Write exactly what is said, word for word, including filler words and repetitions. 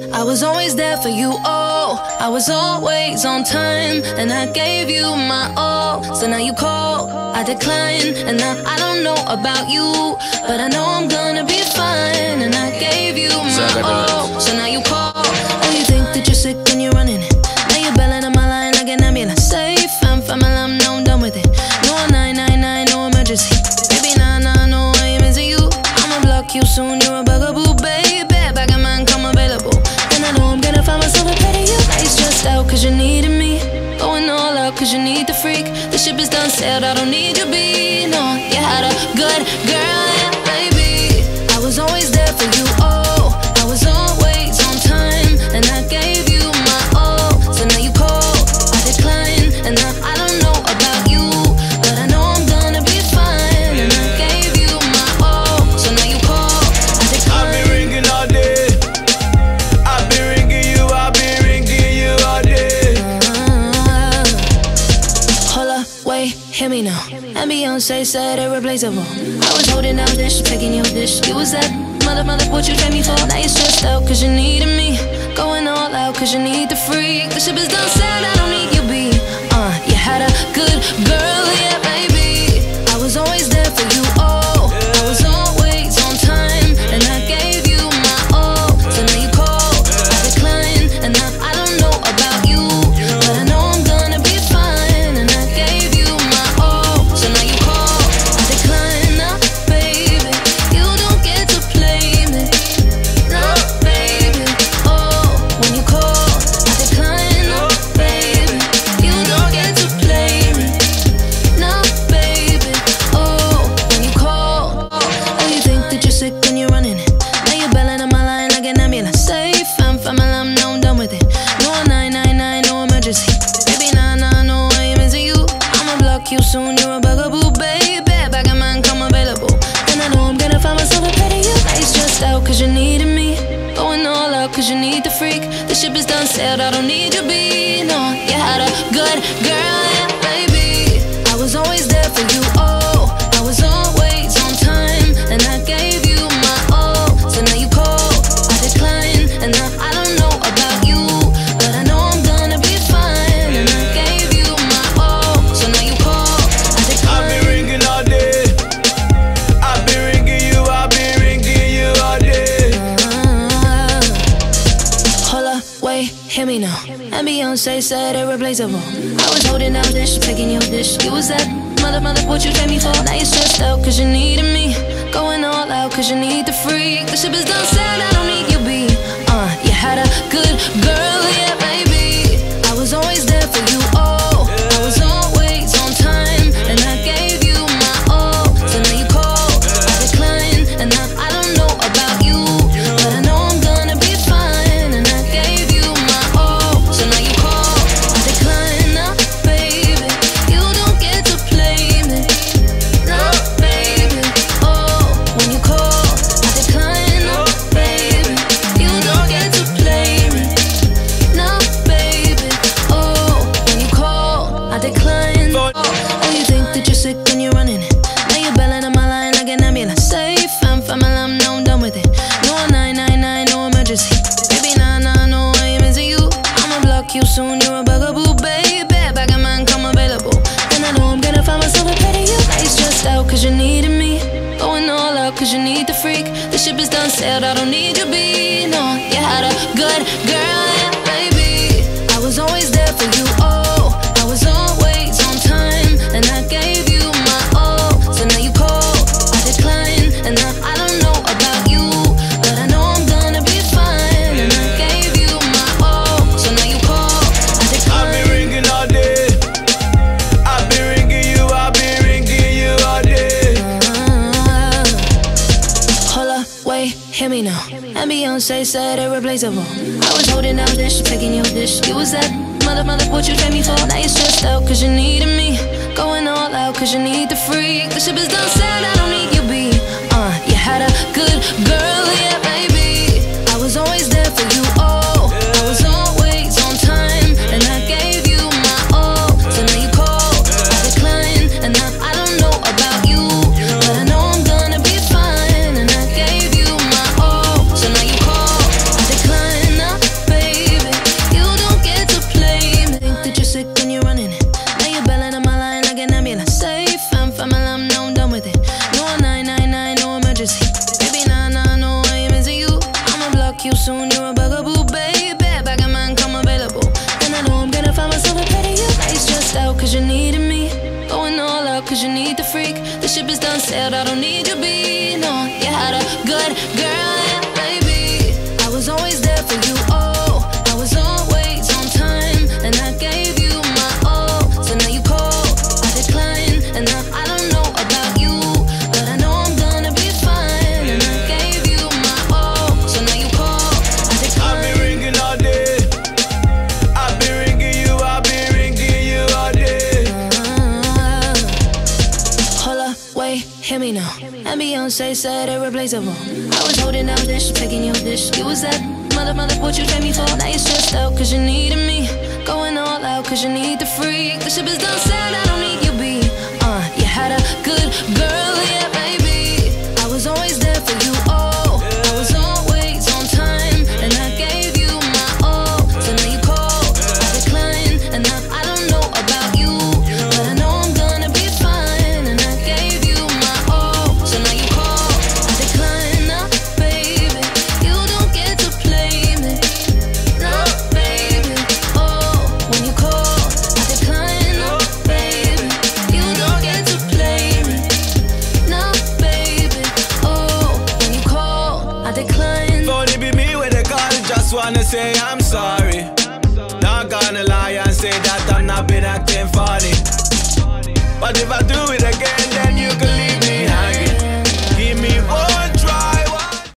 I was always there for you, oh, I was always on time, and I gave you my all. So now you call, I decline, and now I don't know about you, but I know I'm gonna be fine, and I gave you my all. So now you call, oh, you think that you're sick when you're running it. Now you're belling on my line like an ambulance. Safe, I'm fine, I'm now I'm done with it. No nine nine nine, no emergency. Baby, nah, nah, no, I ain't missing you. I'ma block you soon, you're a bugaboo, baby. Back of mine come available. And I know I'm gonna find myself a better you. Now you stressed out cause you needed me. Going all out cause you need the freak. The ship is done sailed, I don't need you be. No, you had a good girl, yeah, baby. I was always there for you, oh, I was always on time, and I gave you my all. So now you call, I decline, and now I don't know about you, but I know I'm gonna be fine, and I gave you my all. So now you call, I decline. I've been ringing all day. I've been ringing you, I've been ringing you all day. uh, Hold up, wait, hear me now. And Beyonce said irreplaceable. I was holding down dish, taking your dish. You was that mother, mother, what you trained me for. Now you're stressed out cause you needed me. Going all out cause you need the freak. The ship is done said, I don't need you be. Uh, you had a good girl, yeah, baby. I was always there for you, oh, I was always on time, and I gave you my all. So now you call, I decline, and now I don't know about you, but I know I'm gonna be fine, and I gave you my all. So now you call, I decline, now, baby, you don't get to play me. No, baby, oh, when you call, I decline, no, baby, you don't get to play me. No, baby, oh, when you call, oh, you think that you're sick when you're running it. Now you're belling on my line like an ambulance. Safe, I'm fine, I'm now I'm done with it. No nine nine nine, no emergency. Baby, nah, nah, no, I ain't missing you. I'ma block you soon, you're a bugaboo, baby. Back of mine come available. And I know I'm gonna find myself a better you. Now you stressed out cause you needed me. Going all out cause you need the freak. The ship is done sailed, I don't need you be. No, you had a good girl, yeah, baby. I was always there for you, oh, I was always on time, and I gave you my all. So now you call, I decline, and now I don't know about you, but I know I'm gonna be fine, and I gave you my all. So now you call, I I've decline. been ringing all day. I've been ringing you, I've been ringing you all day. uh, Hold up, wait, hear me now. And Beyonce said irreplaceable. I was holding down dish, taking your dish. You was that mother, mother, what you trained me for. Now you're stressed out cause you needed me. Going all out cause you need the freak. The ship is done said, I don't need you be. Uh, you had a good girl, yeah, baby. I was always there for you, oh, I was always on time, and I gave you my all. So now you call, I decline, and now I don't know about you, but I know I'm gonna be fine, and I gave you my all. So now you call, I decline, now, baby, you don't get to play me. No, baby, oh, when you call, I decline, no, baby, you don't get to play me. No, baby, oh, when you call, I decline. Oh, you think that you're sick when you're running it. Now you're belling on my line like an ambulance. Safe, I'm fine, I'm now I'm done with it. No nine nine nine, no emergency. Baby, nah, nah, no, I ain't missing you. I'ma block you soon, you're a bugaboo, baby. Back of mine come available. And I know I'm gonna find myself a better you. Now you stressed out cause you needed me. Going all out cause you need the freak. The ship is done sailed, I don't need you be. No, you had a good girl, yeah, baby. I was always there for you, oh, I was always on time, and I gave you my all. So now you call, I decline, and now I don't know about you, but I know I'm gonna be fine, and I gave you my all. So now you call, I I've decline. been ringing all day. I've been ringing you, I've been ringing you all day. uh, Hold up, wait, hear me now. And Beyonce said irreplaceable. I was holding down dish, taking your dish. You was that mother, mother, what you trained me for. Now you're stressed out cause you needed me. Going all out cause you need the freak. The ship is done said, I don't need you be. Uh, you had a good girl, yeah, baby. I was always there for you, oh, I was always on time, and I gave you my all. So now you call, I decline, and now I don't know about you, but I know I'm gonna be fine, and I gave you my all. So now you call, I decline, now, you soon, you're a bugaboo, baby. Back in mine, come available. And I know I'm gonna find myself a better you. Now you stressed out cause you needed me. Going all out cause you need the freak. The ship is done sailed, I don't need you be. No, you had a good girl, yeah, baby. I was always there for you, oh. I was always on time. And I gave you my all. So now you call, I decline. And now I don't know about you, but I know I'm gonna be fine. And I gave you my all. So now you call, I decline. I've been ringing all day. I've been ringing you, I've been ringing you all day. uh, Hold up, wait, hear me now. And Beyonce said irreplaceable. I was holding down dish, taking your dish. You was that mother, mother, what you trained me for. Now you're stressed out cause you needed me. Going all out cause you need the freak. The ship is done sailed, I don't need you be. Uh, you had a good girl, yeah, baby. I was always there for you, oh. I was always on time. And I gave you my all. So now you call, I decline. And now I don't know about you, but I know I'm gonna be fine. And I gave you my all. So now you call, I decline. Now, baby, you don't get to play me. Now, baby, oh, when you call, I decline. Now, baby, you don't get to play me. Now, baby, oh, when you call, I decline. Phone it be me with the call, just wanna say I'm sorry. Not gonna lie and say that I'm not been acting funny. But if I do it again, then you can leave.